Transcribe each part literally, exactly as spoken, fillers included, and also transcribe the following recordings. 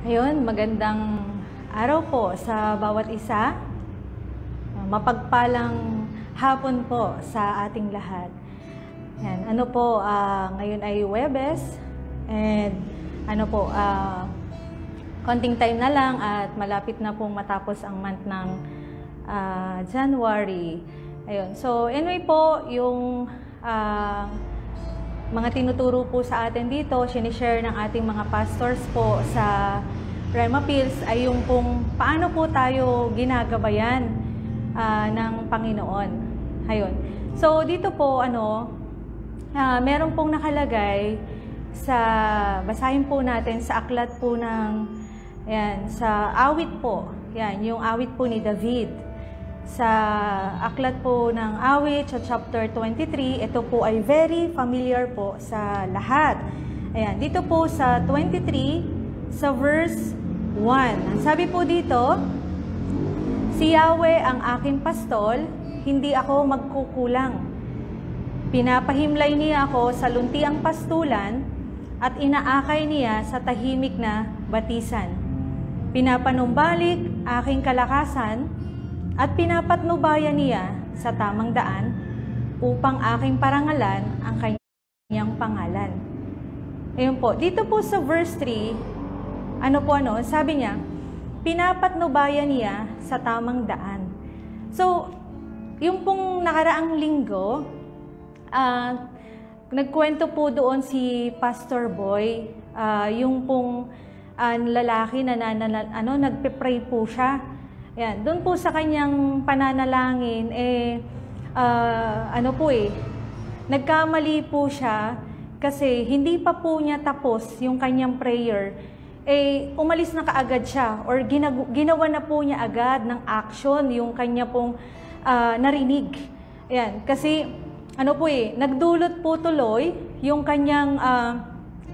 Ayun, magandang araw po sa bawat isa. Mapagpalang hapon po sa ating lahat. Yan, ano po, uh, ngayon ay Huwebes and ano po, uh, konting time na lang at malapit na pong matapos ang month ng uh, January. Ayun, so anyway po, yung uh, mga tinuturo po sa atin dito, sinishare ng ating mga pastors po sa Rhema Pills ay yung kung paano po tayo ginagabayan uh, ng Panginoon. Ayun. So dito po ano, uh, meron pong nakalagay sa, basahin po natin sa aklat po ng, yan, sa awit po. Yan, yung awit po ni David. Sa aklat po ng awit sa chapter twenty-three, ito po ay very familiar po sa lahat. Ayan, dito po sa twenty-three, sa verse one. Ang sabi po dito, si Yahweh ang aking pastol, hindi ako magkukulang. Pinapahimlay niya ako sa luntiang pastulan at inaakay niya sa tahimik na batisan. Pinapanumbalik aking kalakasan at pinapatnubayan niya sa tamang daan upang aking parangalan ang kanyang pangalan. Ayun po, dito po sa verse three, ano po ano, sabi niya, pinapatnubayan niya sa tamang daan. So, yung pong nakaraang linggo, uh, nagkwento po doon si Pastor Boy, uh, yung pong uh, lalaki na, na, na ano, nagpe-pray po siya. Yan, doon po sa kanyang pananalangin, eh, uh, ano po eh, nagkamali po siya kasi hindi pa po niya tapos yung kanyang prayer, eh, umalis na kaagad siya or ginag- ginawa na po niya agad ng action yung kanya pong uh, narinig. Yan, kasi, ano po eh, nagdulot po tuloy yung kanyang uh,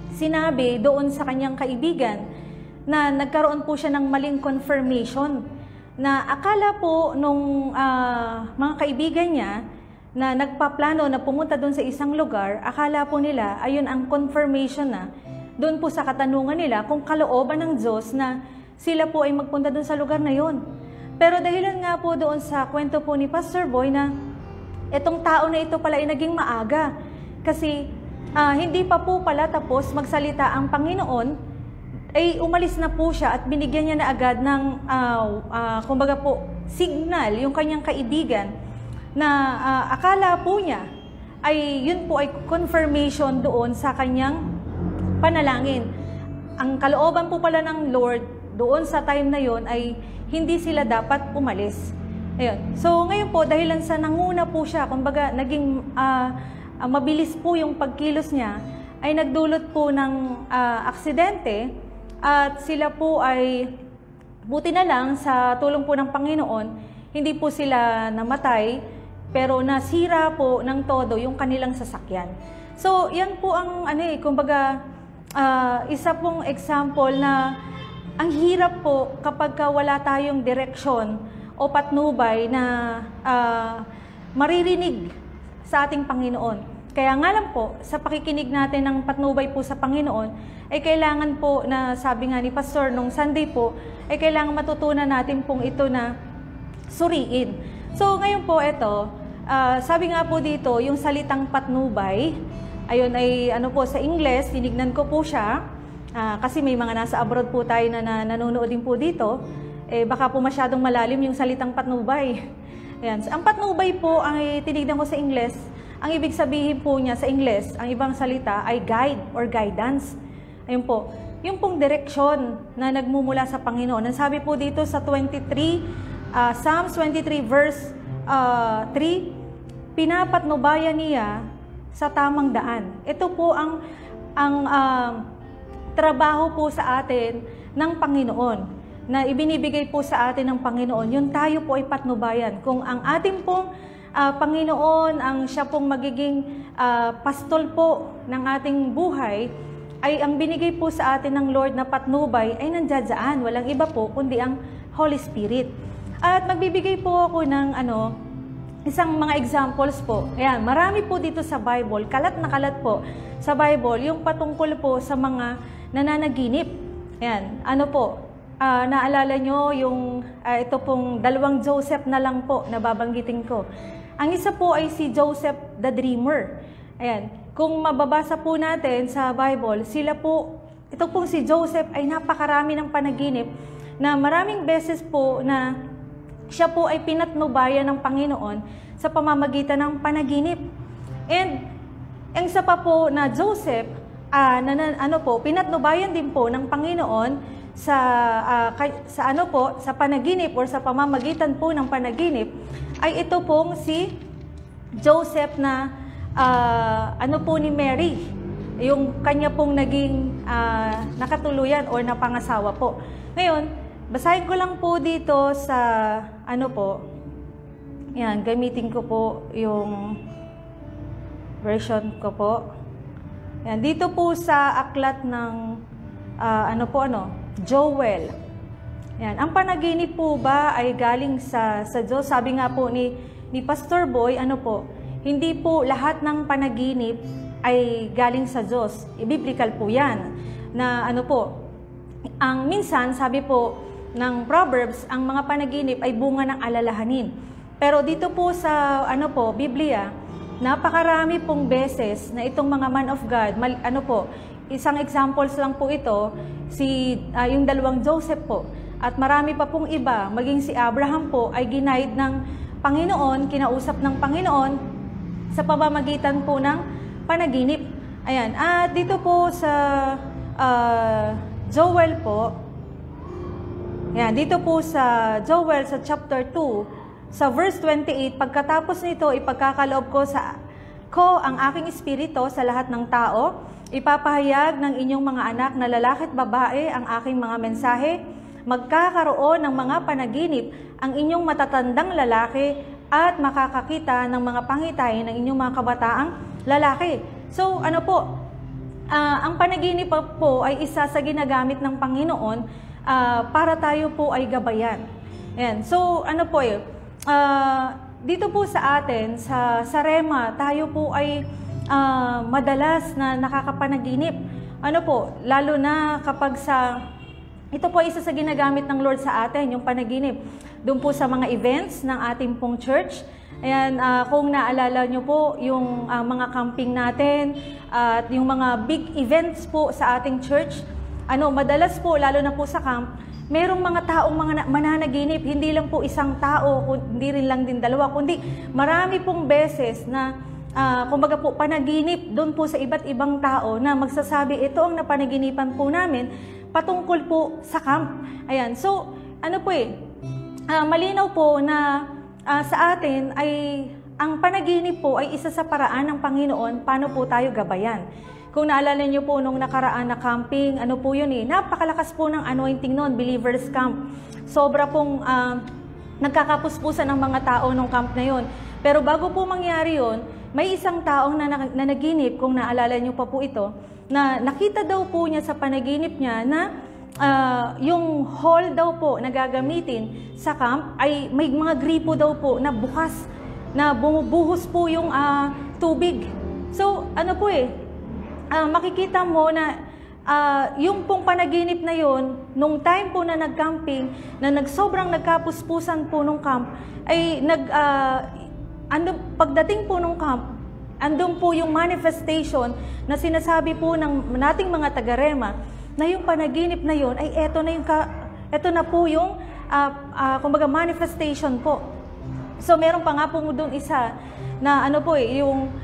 sinabi doon sa kanyang kaibigan na nagkaroon po siya ng maling confirmation na akala po nung uh, mga kaibigan niya na nagpaplano na pumunta doon sa isang lugar, akala po nila, ayun ang confirmation na doon po sa katanungan nila kung kalooban ng Diyos na sila po ay magpunta doon sa lugar na yon. Pero dahilan nga po doon sa kwento po ni Pastor Boy na itong tao na ito pala ay naging maaga kasi uh, hindi pa po pala tapos magsalita ang Panginoon, ay umalis na po siya at binigyan niya na agad ng, uh, uh, kumbaga po, signal yung kanyang kaibigan na uh, akala po niya ay yun po ay confirmation doon sa kanyang panalangin. Ang kalooban po pala ng Lord doon sa time na yon ay hindi sila dapat umalis. Ayun. So ngayon po, dahilan sa nanguna po siya, kumbaga naging uh, uh, mabilis po yung pagkilos niya, ay nagdulot po ng uh, aksidente. At sila po ay, buti na lang sa tulong po ng Panginoon, hindi po sila namatay, pero nasira po ng todo yung kanilang sasakyan. So, yan po ang, ano eh, kumbaga, uh, isa pong example na ang hirap po kapag wala tayong direksyon o patnubay na uh, maririnig sa ating Panginoon. Kaya nga lang po, sa pakikinig natin ng patnubay po sa Panginoon, ay kailangan po na, sabi nga ni Pastor nung Sunday po, ay kailangan matutunan natin pong ito na suriin. So ngayon po ito, uh, sabi nga po dito, yung salitang patnubay, ayun ay ano po sa Ingles, tinignan ko po siya, uh, kasi may mga nasa abroad po tayo na, na nanonood din po dito, eh baka po masyadong malalim yung salitang patnubay. Ayan. So, ang patnubay po, ang tinignan ko sa Ingles, ang ibig sabihin po niya sa Ingles, ang ibang salita ay guide or guidance. Ayun po, yung pong direksyon na nagmumula sa Panginoon. Ang sabi po dito sa twenty-three, uh, Psalms twenty-three verse uh, three, pinapatnubayan niya sa tamang daan. Ito po ang, ang uh, trabaho po sa atin ng Panginoon, na ibinibigay po sa atin ng Panginoon. Yun tayo po ay patnubayan. Kung ang ating pong Uh, Panginoon, ang siya pong magiging uh, pastol po ng ating buhay, ay ang binigay po sa atin ng Lord na patnubay ay nandiyadyaan. Walang iba po, kundi ang Holy Spirit. At magbibigay po ako ng ano, isang mga examples po. Ayan, marami po dito sa Bible, kalat na kalat po sa Bible, yung patungkol po sa mga nananaginip. Ayan, ano po, uh, naalala nyo yung uh, ito pong dalawang Joseph na lang po na babanggitin ko. Ang isa po ay si Joseph the Dreamer. Ayan, kung mababasa po natin sa Bible, sila po, ito pong si Joseph ay napakarami ng panaginip na maraming beses po na siya po ay pinatnubayan ng Panginoon sa pamamagitan ng panaginip. And ang isa pa po na Joseph, uh, na, na, ano po, pinatnubayan din po ng Panginoon sa, uh, kay, sa, ano po, sa panaginip or sa pamamagitan po ng panaginip, ay ito pong si Joseph na uh, ano po ni Mary, yung kanya pong naging uh, nakatuluyan or napangasawa po. Ngayon, basahin ko lang po dito sa ano po, yan, gamitin ko po yung version ko po. Yan, dito po sa aklat ng uh, ano po ano, Joel. Yan, ang panaginip po ba ay galing sa sa Diyos? Sabi nga po ni ni Pastor Boy, ano po, hindi po lahat ng panaginip ay galing sa Diyos. Biblical po 'yan. Na ano po, ang minsan sabi po ng Proverbs, ang mga panaginip ay bunga ng alalahanin. Pero dito po sa ano po, Biblia, napakarami pong beses na itong mga man of God, mal, ano po, isang examples lang po ito, si uh, yung dalawang Joseph po. At marami pa pong iba, maging si Abraham po ay ginaid ng Panginoon, kinausap ng Panginoon sa pamamagitan po ng panaginip. Ayan, at dito po sa uh, Joel po, yan, dito po sa Joel sa chapter two, sa verse twenty-eight, pagkatapos nito, ipagkakaloob ko sa ko ang aking espiritu sa lahat ng tao, ipapahayag ng inyong mga anak na lalaki at babae ang aking mga mensahe, magkakaroon ng mga panaginip ang inyong matatandang lalaki at makakakita ng mga pangitain ng inyong mga kabataang lalaki. So, ano po, uh, ang panaginip po ay isa sa ginagamit ng Panginoon Uh, para tayo po ay gabayan. Ayan. So, ano po eh, uh, dito po sa atin, sa, sa Rema, tayo po ay uh, madalas na nakakapanaginip. Ano po, lalo na kapag sa, ito po isa sa ginagamit ng Lord sa atin, yung panaginip. Doon po sa mga events ng ating pong church. Ayan, uh, kung naalala nyo po, yung uh, mga camping natin, at uh, yung mga big events po sa ating church, ano, madalas po, lalo na po sa camp, merong mga taong mga mananaginip, hindi lang po isang tao, hindi rin lang din dalawa, kundi marami pong beses na, uh, kumbaga po, panaginip doon po sa iba't ibang tao na magsasabi, ito ang napanaginipan po namin, patungkol po sa camp. Ayan, so, ano po eh, uh, malinaw po na uh, sa atin ay, ang panaginip po ay isa sa paraan ng Panginoon, paano po tayo gabayan. Kung naalala niyo po nung nakaraan na camping, ano po yun eh, napakalakas po ng anointing noon, Believers Camp. Sobra pong uh, nagkakapuspusan ng mga tao nung camp na yun. Pero bago po mangyari yun, may isang taong na, na, na naginip, kung naalala niyo pa po ito, na nakita daw po niya sa panaginip niya na uh, yung hall daw po na gagamitin sa camp ay may mga gripo daw po na bukas, na bumubuhos po yung uh, tubig. So, ano po eh, Uh, makikita mo na uh, yung pong panaginip na yon, nung time po na nag-camping, na nagsobrang nagkapuspusan po nung camp, ay nag, uh, andun, pagdating po nung camp, andun po yung manifestation na sinasabi po ng nating mga taga-Rema, na yung panaginip na yon, ay eto na, yung ka, eto na po yung uh, uh, kumbaga manifestation po. So meron pa nga po doon isa na ano po eh, yung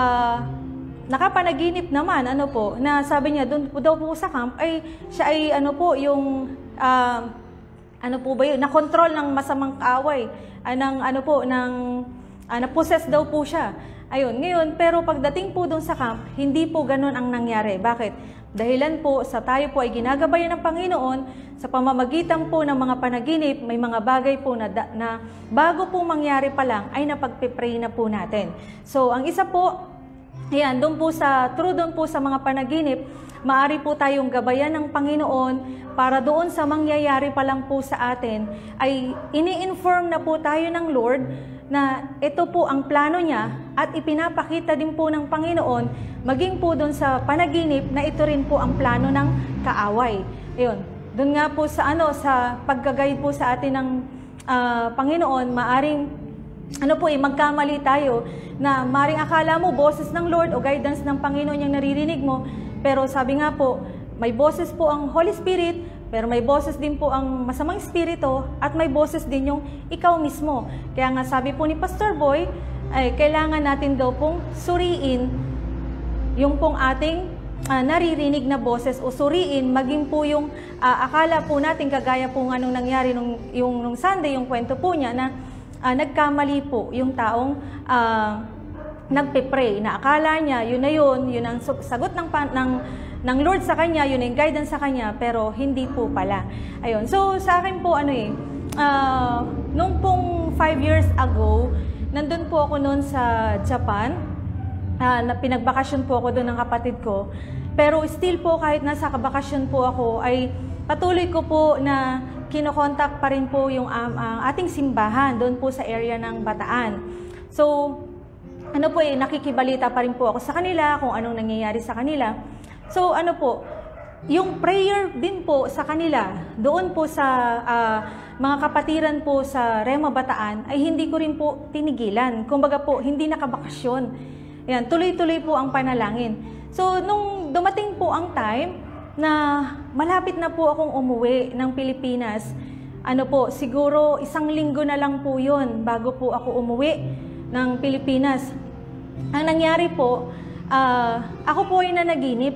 uh, nakapanaginip naman, ano po, na sabi niya, doon daw po sa camp, ay siya ay, ano po, yung, uh, ano po ba yun, na-control ng masamang kaaway, uh, ng, ano po, ng, uh, na-possess daw po siya. Ayun, ngayon, pero pagdating po doon sa camp, hindi po ganun ang nangyari. Bakit? Dahilan po, sa tayo po ay ginagabayan ng Panginoon, sa pamamagitan po ng mga panaginip, may mga bagay po na, na bago po mangyari pa lang, ay napagpipray na po natin. So, ang isa po, ayan, doon po sa, true doon po sa mga panaginip, maari po tayong gabayan ng Panginoon para doon sa mangyayari pa lang po sa atin, ay ini-inform na po tayo ng Lord na ito po ang plano niya at ipinapakita din po ng Panginoon, maging po doon sa panaginip na ito rin po ang plano ng kaaway. Ayun. doon nga po sa ano sa pagga-guide po sa atin ng uh, Panginoon, maaring ano po eh, magkamali tayo na maring akala mo boses ng Lord o guidance ng Panginoon yung naririnig mo, pero sabi nga po, may boses po ang Holy Spirit, pero may boses din po ang masamang espiritu at may boses din yung ikaw mismo. Kaya nga sabi po ni Pastor Boy, ay kailangan natin daw pong suriin yung pong ating uh, naririnig na boses o suriin, maging po yung uh, akala po natin kagaya po nga nung nangyari nung, yung, nung Sunday, yung kwento po niya na Uh, nagkamali po yung taong uh, nagpe-pray na akala niya yun na yun, yun ang sagot ng, ng, ng Lord sa kanya, yun ang guidance sa kanya, pero hindi po pala. Ayun. So sa akin po ano eh, uh, nung pong five years ago, nandun po ako noon sa Japan, uh, na pinagbakasyon po ako doon ng kapatid ko, pero still po kahit nasa kabakasyon po ako ay patuloy ko po na kinokontak pa rin po yung um, uh, ating simbahan doon po sa area ng Bataan. So, ano po eh, nakikibalita pa rin po ako sa kanila kung anong nangyayari sa kanila. So, ano po, yung prayer din po sa kanila, doon po sa uh, mga kapatiran po sa Rema Bataan, ay hindi ko rin po tinigilan. Kumbaga po, hindi nakabakasyon. Yan, tuloy-tuloy po ang panalangin. So, nung dumating po ang time, na malapit na po akong umuwi ng Pilipinas. Ano po, siguro isang linggo na lang po yun bago po ako umuwi ng Pilipinas. Ang nangyari po, uh, ako po ay nanaginip.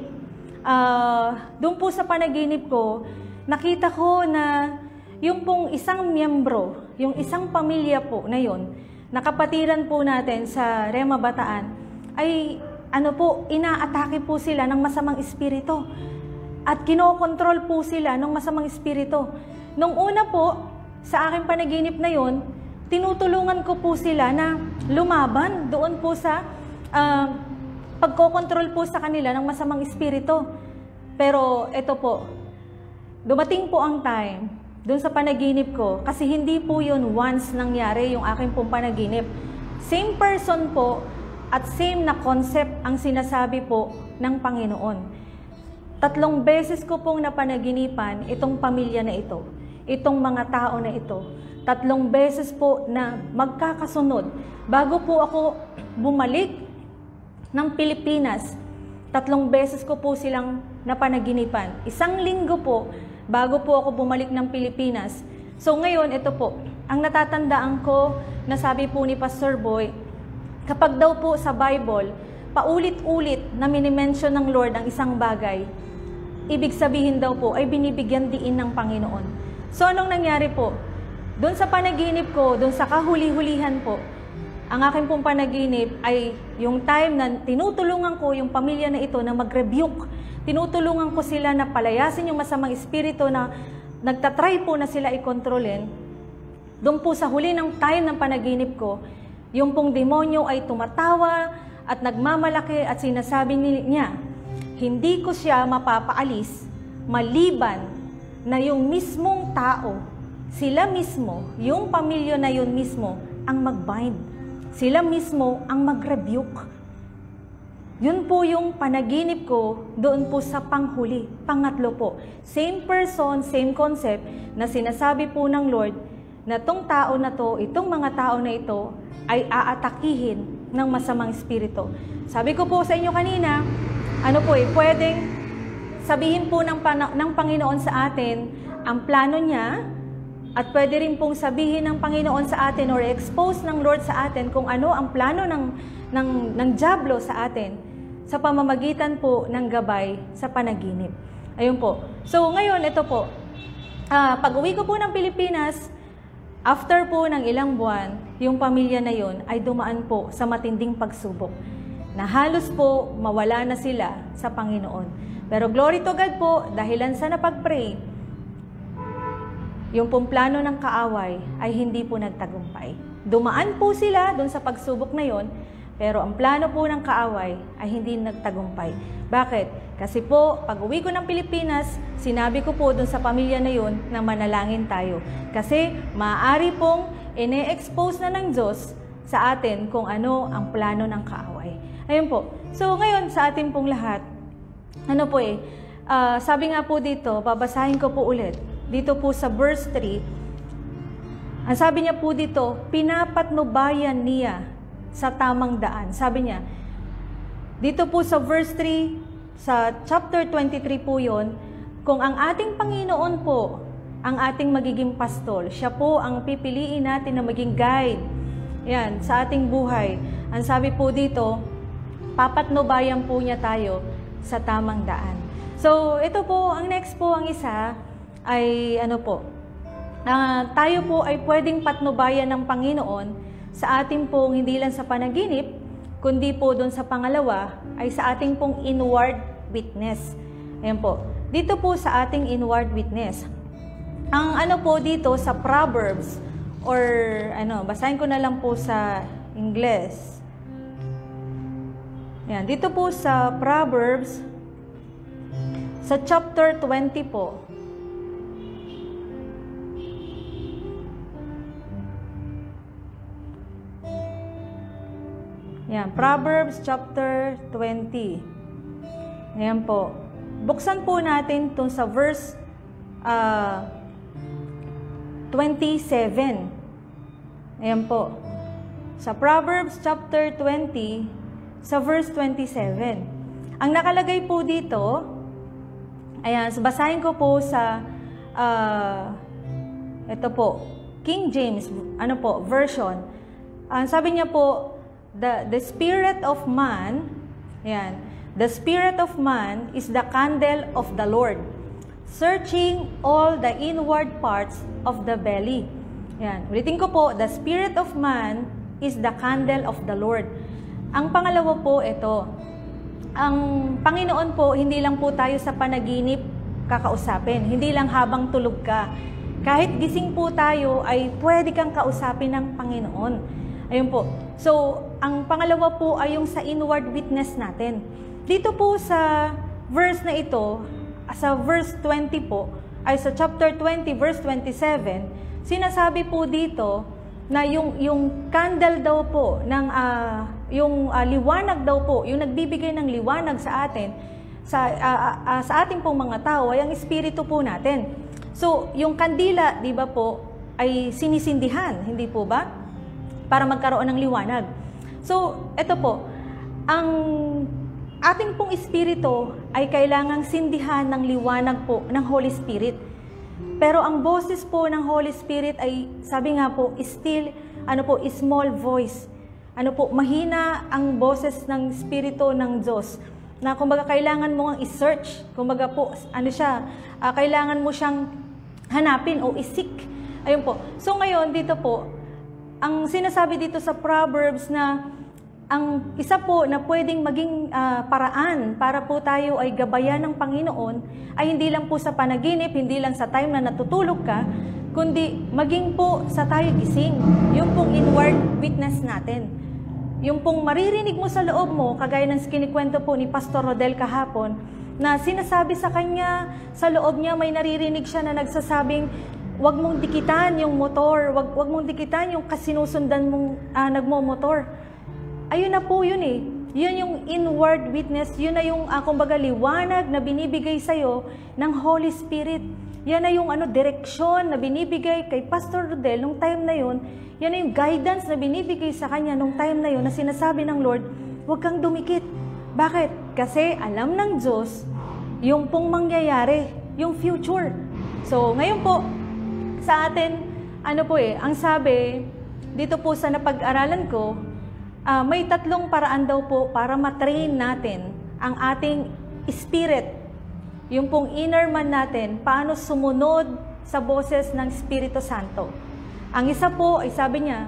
Uh, doon po sa panaginip ko, nakita ko na yung pong isang miyembro, yung isang pamilya po na yun, nakapatiran po natin sa Rema Bataan, ay ano po, inaatake po sila ng masamang espiritu. At kinokontrol po sila ng masamang espiritu. Nung una po, sa aking panaginip na yon, tinutulungan ko po sila na lumaban doon po sa uh, pagkokontrol po sa kanila ng masamang espiritu. Pero ito po, dumating po ang time doon sa panaginip ko, kasi hindi po yun once nangyari yung aking pong panaginip. Same person po at same na concept ang sinasabi po ng Panginoon. Tatlong beses ko pong napanaginipan itong pamilya na ito, itong mga tao na ito. Tatlong beses po na magkakasunod. Bago po ako bumalik ng Pilipinas, tatlong beses ko po silang napanaginipan. Isang linggo po, bago po ako bumalik ng Pilipinas. So ngayon, ito po, ang natatandaan ko na sabi po ni Pastor Boy, kapag daw po sa Bible, paulit-ulit na minimension ng Lord ang isang bagay, ibig sabihin daw po ay binibigyan diin ng Panginoon. So anong nangyari po? Doon sa panaginip ko, doon sa kahuli-hulihan po, ang aking pong panaginip ay yung time na tinutulungan ko yung pamilya na ito na mag-rebuke. Tinutulungan ko sila na palayasin yung masamang espiritu na nagtatry po na sila i-kontrolin. Doon po sa huli ng time ng panaginip ko, yung pong demonyo ay tumatawa at nagmamalaki at sinasabi niya, hindi ko siya mapapaalis maliban na yung mismong tao, sila mismo, yung pamilya na yun mismo, ang mag-bind. Sila mismo ang mag-rebuke. Yun po yung panaginip ko doon po sa panghuli. Pangatlo po, same person, same concept na sinasabi po ng Lord na tong tao na to, itong mga tao na ito, ay aatakihin ng masamang espiritu. Sabi ko po sa inyo kanina, ano po eh, pwedeng sabihin po ng, ng Panginoon sa atin ang plano niya, at pwede rin pong sabihin ng Panginoon sa atin or expose ng Lord sa atin kung ano ang plano ng, ng, ng Diablo sa atin sa pamamagitan po ng gabay sa panaginip. Ayun po. So ngayon, ito po, uh, pag-uwi ko po ng Pilipinas, after po ng ilang buwan, yung pamilya na yon ay dumaan po sa matinding pagsubok, na halos po mawala na sila sa Panginoon. Pero glory to God po, dahilan sa napag-pray, yung pong plano ng kaaway ay hindi po nagtagumpay. Dumaan po sila dun sa pagsubok na yon, pero ang plano po ng kaaway ay hindi nagtagumpay. Bakit? Kasi po, pag uwi ko ng Pilipinas, sinabi ko po dun sa pamilya na yon na manalangin tayo. Kasi maaari pong ine-expose na ng Diyos sa atin kung ano ang plano ng kaaway. Ayun po. So ngayon sa atin pong lahat, ano po eh, uh, sabi nga po dito, babasahin ko po ulit, dito po sa verse three, ang sabi niya po dito, pinapatnubayan niya sa tamang daan. Sabi niya, dito po sa verse three, sa chapter twenty-three po yun, kung ang ating Panginoon po, ang ating magiging pastol, siya po ang pipiliin natin na maging guide, yan, sa ating buhay. Ang sabi po dito, papatnubayan po niya tayo sa tamang daan. So, ito po, ang next po, ang isa, ay ano po, uh, tayo po ay pwedeng patnubayan ng Panginoon sa ating pong hindi lang sa panaginip, kundi po doon sa pangalawa, ay sa ating pong inward witness. Ayan po, dito po sa ating inward witness. Ang ano po dito sa Proverbs, or ano, basahin ko na lang po sa Ingles. Ayan, dito po sa Proverbs, sa chapter twenty po. Ayan, Proverbs chapter twenty. Ayan po. Buksan po natin itong sa verse uh, twenty-seven. Ayan po. Sa Proverbs chapter twenty, sa verse twenty-seven. Ang nakalagay po dito, ayan, so basahin ko po sa, uh, ito po, King James, ano po, version. Ang uh, sabi niya po, the, the spirit of man, ayan, the spirit of man is the candle of the Lord, searching all the inward parts of the belly. Ayan, ulitin ko po, the spirit of man is the candle of the Lord. Ang pangalawa po, ito, ang Panginoon po, hindi lang po tayo sa panaginip kakausapin. Hindi lang habang tulog ka. Kahit gising po tayo, ay pwede kang kausapin ng Panginoon. Ayun po. So, ang pangalawa po ay yung sa inward witness natin. Dito po sa verse na ito, sa verse twenty po, ay sa chapter twenty, verse twenty-seven, sinasabi po dito na yung, yung candle daw po, ng, uh, yung uh, liwanag daw po, yung nagbibigay ng liwanag sa atin, sa, uh, uh, sa ating pong mga tao, ay ang espiritu po natin. So, yung kandila, di ba po, ay sinisindihan, hindi po ba? Para magkaroon ng liwanag. So, ito po, ang ating pong espiritu ay kailangang sindihan ng liwanag po ng Holy Spirit. Pero ang boses po ng Holy Spirit ay, sabi nga po, still, ano po, small voice. Ano po, mahina ang boses ng Espiritu ng Diyos. Na kumbaga kailangan mo ang i-search. Kumbaga po, ano siya, uh, kailangan mo siyang hanapin o isik. Ayun po. So ngayon, dito po, ang sinasabi dito sa Proverbs na ang isa po na pwedeng maging uh, paraan para po tayo ay gabayan ng Panginoon ay hindi lang po sa panaginip, hindi lang sa time na natutulog ka, kundi maging po sa tayo gising. Yung pong inward witness natin. Yung pong maririnig mo sa loob mo, kagaya ng kinikwento po ni Pastor Rodel kahapon, na sinasabi sa kanya, sa loob niya may naririnig siya na nagsasabing, wag mong dikitan yung motor, wag, wag mong dikitan yung kasinusundan mong uh, nagmo-motor. Ayun na po yun eh. Yun yung inward witness. Yun na yung, uh, kumbaga, liwanag na binibigay sa'yo ng Holy Spirit. Yan na yung ano, direksyon na binibigay kay Pastor Rodel nung time na yun. Yan na yung guidance na binibigay sa kanya nung time na yun na sinasabi ng Lord, huwag kang dumikit. Bakit? Kasi alam ng Diyos yung pong mangyayari, yung future. So, ngayon po, sa atin, ano po eh, ang sabi, dito po sa napag-aralan ko, Uh, may tatlong paraan daw po para matrain natin ang ating spirit, yung pong inner man natin, paano sumunod sa boses ng Espiritu Santo. Ang isa po ay sabi niya,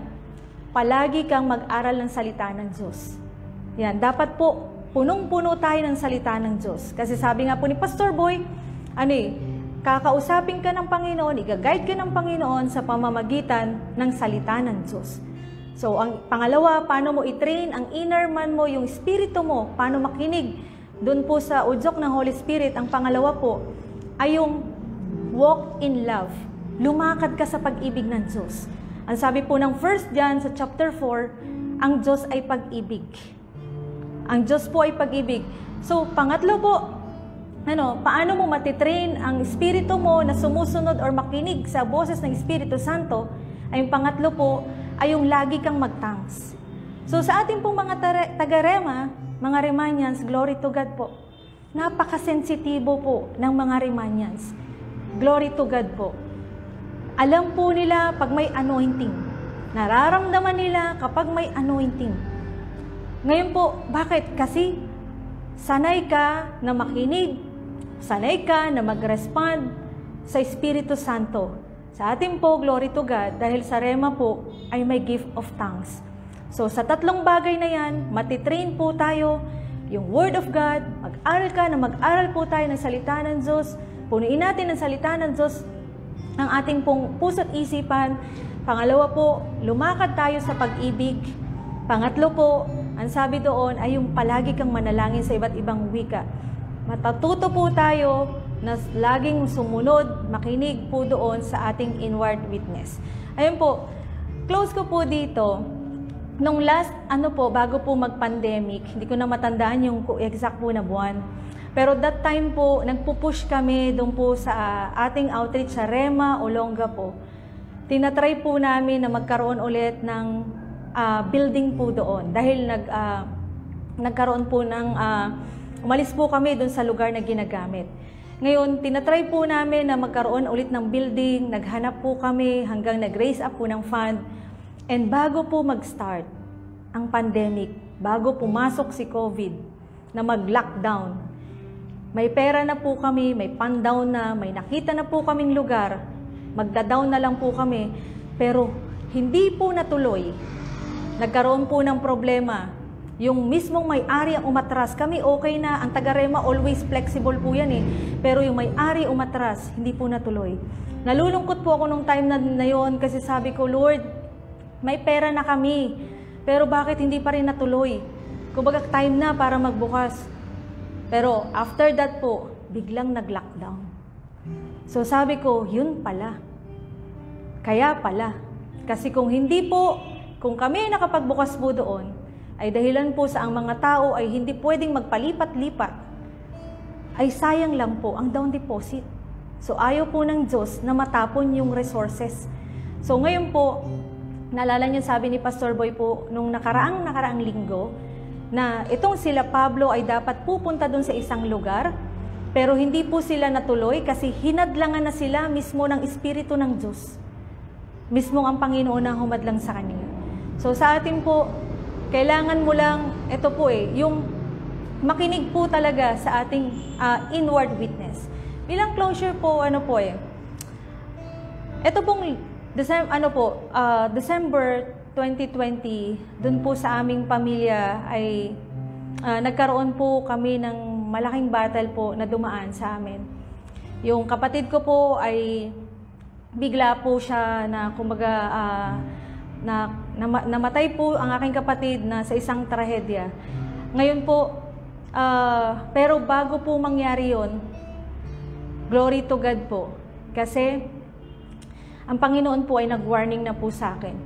palagi kang mag-aral ng salita ng Diyos. Yan, dapat po punong-puno tayo ng salita ng Diyos. Kasi sabi nga po ni Pastor Boy, ano eh, kakausapin ka ng Panginoon, i-guide ka ng Panginoon sa pamamagitan ng salita ng Diyos. So, ang pangalawa, paano mo i-train ang inner man mo, yung espiritu mo, paano makinig doon po sa udyok ng Holy Spirit. Ang pangalawa po ay yung walk in love. Lumakad ka sa pag-ibig ng Diyos. Ang sabi po ng First John sa chapter four, ang Diyos ay pag-ibig. Ang Diyos po ay pag-ibig. So, pangatlo po, ano, paano mo matitrain ang espiritu mo na sumusunod or makinig sa boses ng Espiritu Santo, ay yung pangatlo po, ay yung lagi kang mag-thanks. So sa ating pong mga taga-Rema, mga Remanians, glory to God po. Napakasensitibo po ng mga Remanians. Glory to God po. Alam po nila pag may anointing. Nararamdaman nila kapag may anointing. Ngayon po, bakit? Kasi sanay ka na makinig, sanay ka na mag-respond sa Espiritu Santo. Sa atin po, glory to God, dahil sa Rema po ay may gift of tongues. So sa tatlong bagay na yan, matitrain po tayo, yung Word of God, mag-aral ka na mag-aral po tayo ng salita ng Diyos, punuin natin ng salita ng Diyos ang ating pong puso't isipan. Pangalawa po, lumakad tayo sa pag-ibig. Pangatlo po, ang sabi doon ay yung palagi kang manalangin sa iba't ibang wika. Matatuto po tayo na laging sumunod, makinig po doon sa ating inward witness. Ayun po, close ko po dito. Nung last, ano po, bago po mag-pandemic, hindi ko na matandaan yung exact po na buwan. Pero that time po, nagpupush kami doon po sa ating outreach sa Rema, Olonga po. Tinatry po namin na magkaroon ulit ng uh, building po doon. Dahil nag, uh, nagkaroon po ng, uh, umalis po kami doon sa lugar na ginagamit. Ngayon, tinatry po namin na magkaroon ulit ng building, naghanap po kami hanggang nag-raise up po ng fund. And bago po mag-start ang pandemic, bago pumasok si COVID na mag-lockdown, may pera na po kami, may pan-down na, may nakita na po kaming lugar, magda-down na lang po kami, pero hindi po natuloy. Nagkaroon po ng problema. Yung mismong may-ari ang umatras, kami okay na, ang taga-Rema always flexible po yan eh. Pero yung may-ari umatras, hindi po natuloy. Nalulungkot po ako nung time na, na yun kasi sabi ko, Lord, may pera na kami, pero bakit hindi pa rin natuloy? Kumbaga time na para magbukas. Pero after that po, biglang nag-lockdown. So sabi ko, yun pala. Kaya pala. Kasi kung hindi po, kung kami nakapagbukas po doon, ay dahilan po sa ang mga tao ay hindi pwedeng magpalipat-lipat, ay sayang lang po ang down deposit. So ayaw po ng Diyos na matapon yung resources. So ngayon po, naalala niyo sabi ni Pastor Boy po nung nakaraang nakaraang linggo, na itong sila Pablo ay dapat pupunta doon sa isang lugar, pero hindi po sila natuloy kasi hinadlangan na sila mismo ng Espiritu ng Diyos. Mismo ang Panginoon ang humadlang sa kanila. So sa atin po, kailangan mo lang, ito po eh, yung makinig po talaga sa ating uh, inward witness. Bilang closure po, ano po eh, ito pong December, ano po, uh, December twenty twenty, dun po sa aming pamilya ay uh, nagkaroon po kami ng malaking battle po na dumaan sa amin. Yung kapatid ko po ay bigla po siya na kumbaga uh, na, na namatay po ang aking kapatid na sa isang trahedya. Ngayon po, uh, pero bago po mangyari yon, glory to God po. Kasi ang Panginoon po ay nag-warning na po sa akin.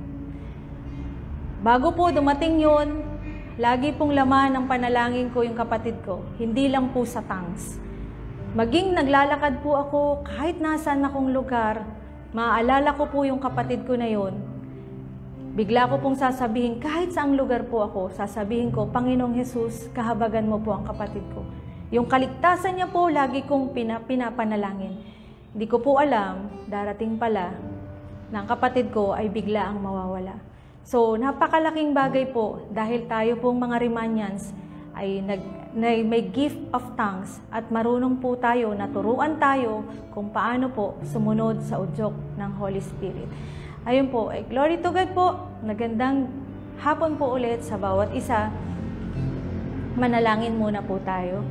Bago po dumating yon, lagi pong laman ng panalangin ko yung kapatid ko, hindi lang po sa tongues. Maging naglalakad po ako, kahit nasaan akong lugar, maaalala ko po yung kapatid ko na yon. Bigla ko pong sasabihin, kahit saang lugar po ako, sasabihin ko, Panginoong Jesus, kahabagan mo po ang kapatid ko. Yung kaligtasan niya po, lagi kong pinapanalangin. Hindi ko po alam, darating pala, na ang kapatid ko ay bigla ang mawawala. So, napakalaking bagay po, dahil tayo pong mga Remanians ay nag, na may gift of tongues at marunong po tayo, naturuan tayo kung paano po sumunod sa udyok ng Holy Spirit. Ayun po, eh, glory to God po. Nagandang hapon po ulit sa bawat isa. Manalangin muna po tayo.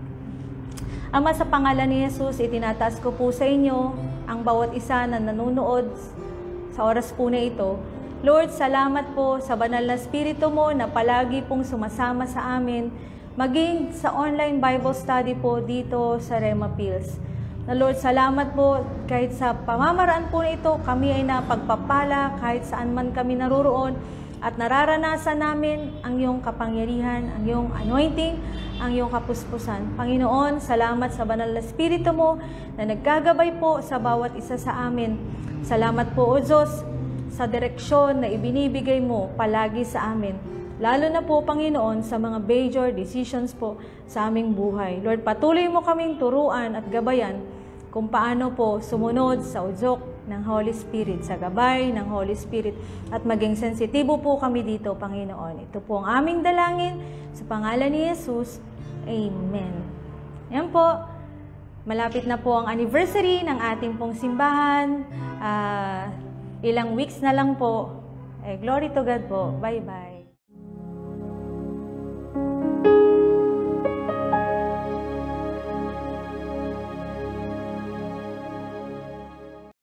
Ama, sa pangalan ni Jesus, itinataas ko po sa inyo ang bawat isa na nanonood sa oras po na ito. Lord, salamat po sa banal na Espiritu mo na palagi pong sumasama sa amin, maging sa online Bible study po dito sa Rema Pills. Na Lord, salamat po kahit sa pamamaraan po na ito, kami ay napagpapala kahit saan man kami naruroon at nararanasan namin ang iyong kapangyarihan, ang iyong anointing, ang iyong kapuspusan. Panginoon, salamat sa banal na Espiritu mo na naggagabay po sa bawat isa sa amin. Salamat po, O Diyos, sa direksyon na ibinibigay mo palagi sa amin. Lalo na po, Panginoon, sa mga major decisions po sa aming buhay. Lord, patuloy mo kaming turuan at gabayan kung paano po sumunod sa udyok ng Holy Spirit, sa gabay ng Holy Spirit, at maging sensitibo po kami dito, Panginoon. Ito po ang aming dalangin sa pangalan ni Jesus. Amen. Yan po, malapit na po ang anniversary ng ating pong simbahan. Uh, ilang weeks na lang po. Eh, glory to God po. Bye-bye.